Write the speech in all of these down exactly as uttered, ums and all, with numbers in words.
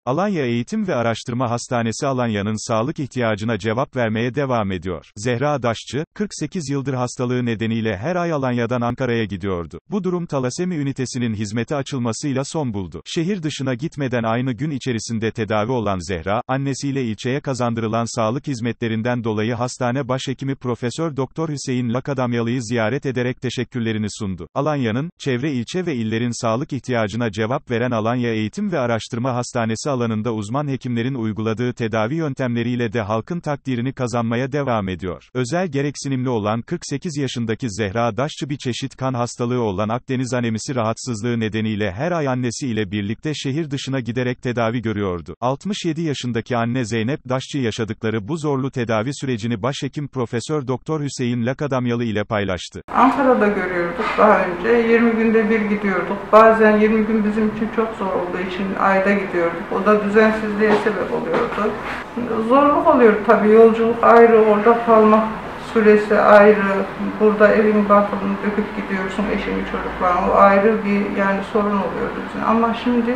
Alanya Eğitim ve Araştırma Hastanesi Alanya'nın sağlık ihtiyacına cevap vermeye devam ediyor. Zehra Daşçı, kırk sekiz yıldır hastalığı nedeniyle her ay Alanya'dan Ankara'ya gidiyordu. Bu durum talasemi ünitesinin hizmete açılmasıyla son buldu. Şehir dışına gitmeden aynı gün içerisinde tedavi olan Zehra, annesiyle ilçeye kazandırılan sağlık hizmetlerinden dolayı hastane başhekimi Profesör Doktor Hüseyin Lakadamyalı'yı ziyaret ederek teşekkürlerini sundu. Alanya'nın, çevre ilçe ve illerin sağlık ihtiyacına cevap veren Alanya Eğitim ve Araştırma Hastanesi alanında uzman hekimlerin uyguladığı tedavi yöntemleriyle de halkın takdirini kazanmaya devam ediyor. Özel gereksinimli olan kırk sekiz yaşındaki Zehra Daşçı bir çeşit kan hastalığı olan Akdeniz anemisi rahatsızlığı nedeniyle her ay annesi ile birlikte şehir dışına giderek tedavi görüyordu. altmış yedi yaşındaki anne Zeynep Daşçı yaşadıkları bu zorlu tedavi sürecini başhekim Profesör Doktor Hüseyin Lakadamyalı ile paylaştı. Ankara'da görüyorduk daha önce, yirmi günde bir gidiyorduk. Bazen yirmi gün bizim için çok zor olduğu için ayda gidiyorduk. O da düzensizliğe sebep oluyordu. Zorluk oluyor tabii, yolculuk ayrı, orada kalmak süresi ayrı, burada evin bakımını döküp gidiyorsun eşini çocuklarına, o ayrı bir yani sorun oluyordu bizim. Ama şimdi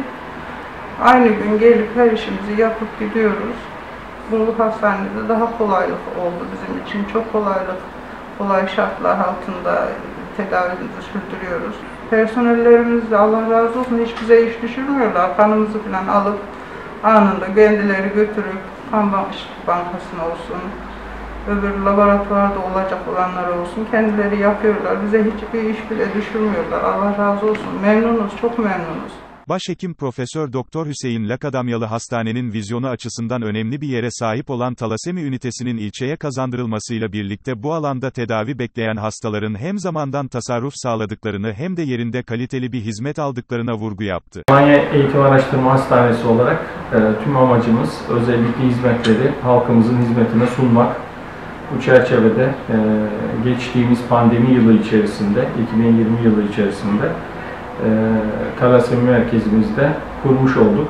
aynı gün gelip her işimizi yapıp gidiyoruz. Bu hastanede daha kolaylık oldu bizim için, çok kolaylık, kolay şartlar altında tedavimizi sürdürüyoruz. Personellerimiz de Allah razı olsun hiç bize iş düşürmüyorlar. Kanımızı falan alıp anında kendileri götürüp kan bankasına olsun, öbür laboratuvarda olacak olanlar olsun kendileri yapıyorlar. Bize hiçbir iş bile düşürmüyorlar. Allah razı olsun. Memnunuz, çok memnunuz. Başhekim Profesör Doktor Hüseyin Lakadamyalı hastanenin vizyonu açısından önemli bir yere sahip olan talasemi ünitesinin ilçeye kazandırılmasıyla birlikte bu alanda tedavi bekleyen hastaların hem zamandan tasarruf sağladıklarını hem de yerinde kaliteli bir hizmet aldıklarına vurgu yaptı. Alanya Eğitim Araştırma Hastanesi olarak e, tüm amacımız özellikle hizmetleri halkımızın hizmetine sunmak. Bu çerçevede e, geçtiğimiz pandemi yılı içerisinde, iki bin yirmi yılı içerisinde E, talasemi merkezimizde kurmuş olduk.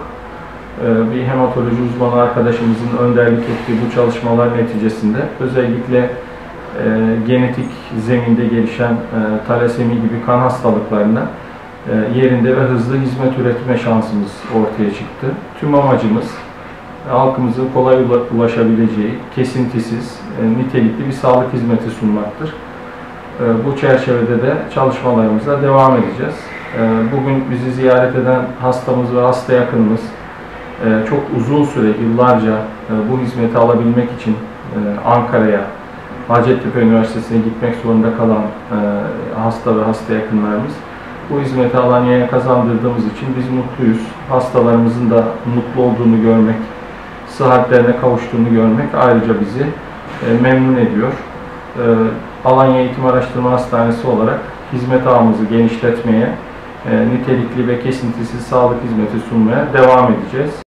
E, bir hematoloji uzmanı arkadaşımızın önderlik ettiği bu çalışmalar neticesinde özellikle e, genetik zeminde gelişen e, talasemi gibi kan hastalıklarına e, yerinde ve hızlı hizmet üretme şansımız ortaya çıktı. Tüm amacımız halkımızın kolay ulaşabileceği, kesintisiz, e, nitelikli bir sağlık hizmeti sunmaktır. E, bu çerçevede de çalışmalarımıza devam edeceğiz. Bugün bizi ziyaret eden hastamız ve hasta yakınımız çok uzun süre, yıllarca bu hizmeti alabilmek için Ankara'ya, Hacettepe Üniversitesi'ne gitmek zorunda kalan hasta ve hasta yakınlarımız. Bu hizmeti Alanya'ya kazandırdığımız için biz mutluyuz. Hastalarımızın da mutlu olduğunu görmek, sıhhatlerine kavuştuğunu görmek ayrıca bizi memnun ediyor. Alanya Eğitim Araştırma Hastanesi olarak hizmet ağımızı genişletmeye, nitelikli ve kesintisiz sağlık hizmeti sunmaya devam edeceğiz.